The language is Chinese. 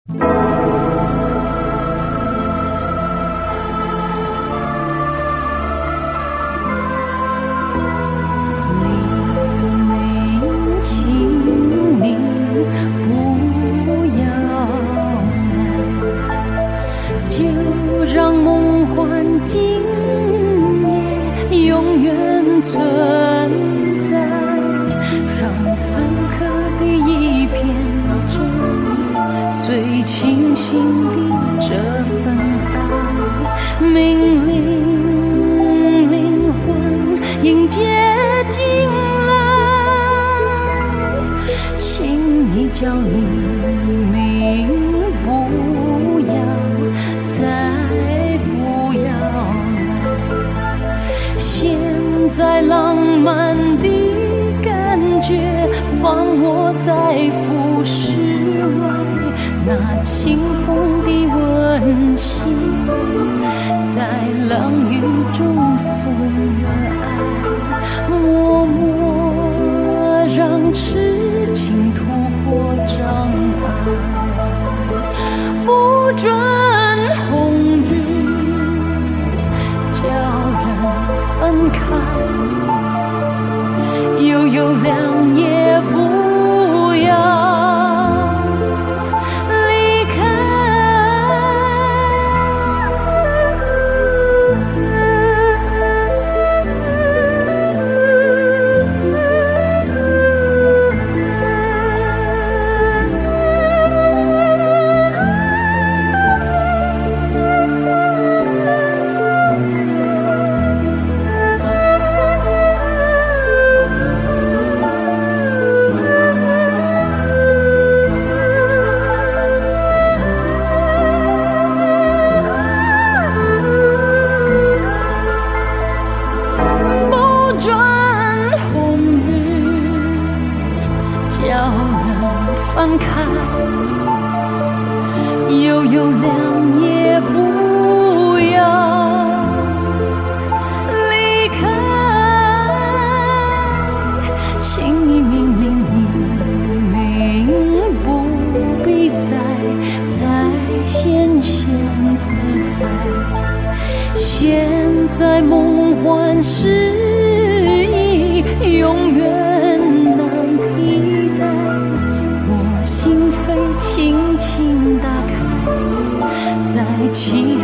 存在，让此刻的一片真，随清醒的这份爱，命令灵魂迎接进来，请你叫你命不要再不要来，现在浪漫的感觉，放我在浮世外，那清风的温馨，在冷雨中送了爱，默默让痴情突破障碍，不准红日叫人分开，又有两夜不要离开。分开，又有两夜不要离开，请你命令你命不必再显现姿态，现在梦幻诗意永远难替代，心扉轻轻打开，在期